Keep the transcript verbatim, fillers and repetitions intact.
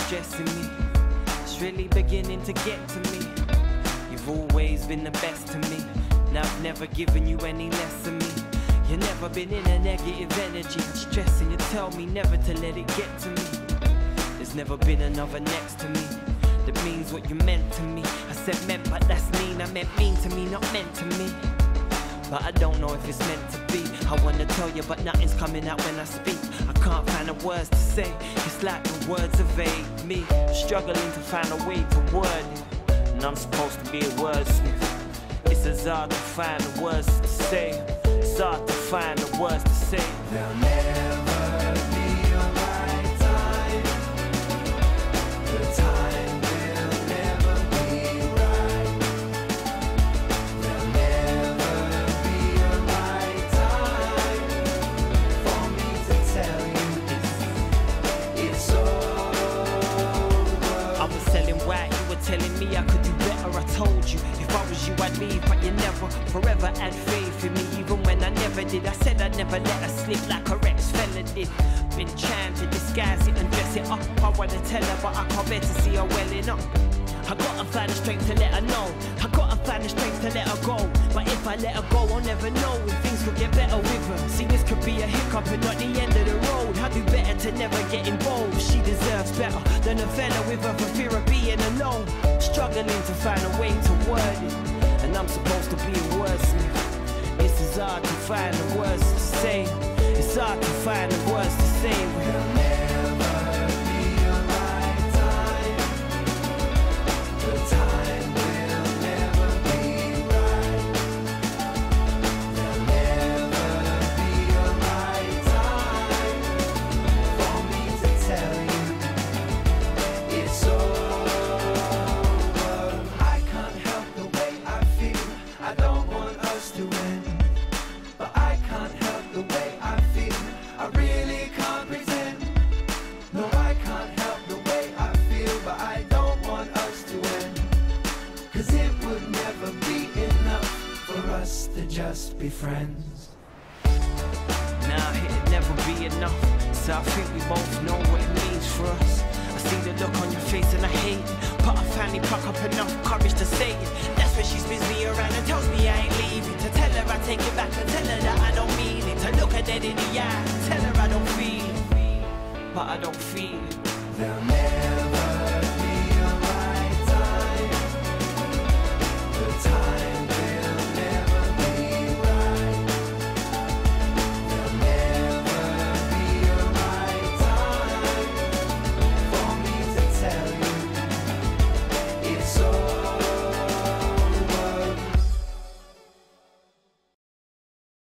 stressing me. It's really beginning to get to me. You've always been the best to me, and I've never given you any less of me. You've never been in a negative energy, stressing. You tell me never to let it get to me. There's never been another next to me that means what you meant to me. I said meant, but that's mean. I meant mean to me, not meant to me. But I don't know if it's meant to be. I wanna tell you, but nothing's coming out when I speak. I can't find the words to say. It's like the words evade me. Struggling to find a way to word it, and I'm supposed to be a wordsmith. It's as hard to find the words to say. It's hard to find the words to say. There'll never be a right time. The time will never be right. There'll never be a right time for me to tell you it's, it's over. I was telling why, you were telling me I could do better. I told you if I was you I'd leave, but you never forever had faith in me, even when I never did. I said I'd never let her slip like her ex-fella did. Been trying to disguise it and dress it up. I wanna tell her, but I can't bear to see her welling up. I gotta find the strength to let her know. I gotta find the strength to let her go. But if I let her go, I'll never know if things could get better with her. See, this could be a hiccup and not the end of the road. I'd do better to never get involved. She deserves better than a fella with her for fear of being alone. Struggling to find a way to word it, and I'm supposed to be a wordsmith. It's as hard to find the words to say. It's hard to find the words to say. There'll never be a right time. The time will never be right. There'll never be a right time for me to tell you it's over. I can't help the way I feel. I don't want us to end, but I can't help the way I feel. I really can't pretend. No, I can't help the way I feel, but I don't want us to end. Cause it would never be enough for us to just be friends. Nah, it'd never be enough. So I think we both know what it means for us. I see the look on your face and I hate it, but I finally pluck up enough courage to say it. That's when she spins me around and tells me I ain't leaving. To tell her I take it back and tell her that I don't mean it. To look her dead in the eye, tell her I don't feel it, but I don't feel it. There'll never